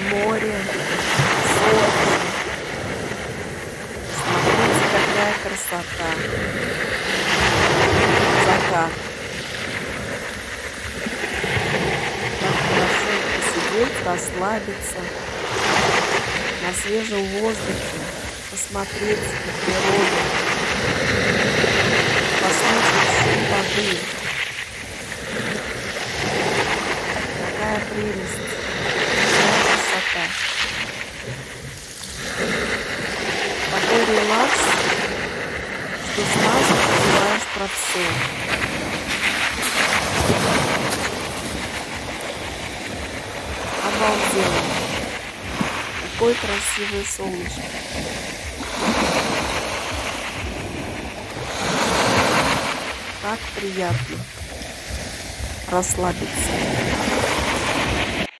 море, сопли. Смотрите, какая красота. Закат. Как хорошо посидеть, расслабиться на свежем воздухе, посмотреть на природу, послушать шум воды. Какая прелесть, какая красота. Такой релакс, что сразу забываешь про все. Обалденно. Какое красивое солнышко. Как приятно расслабиться.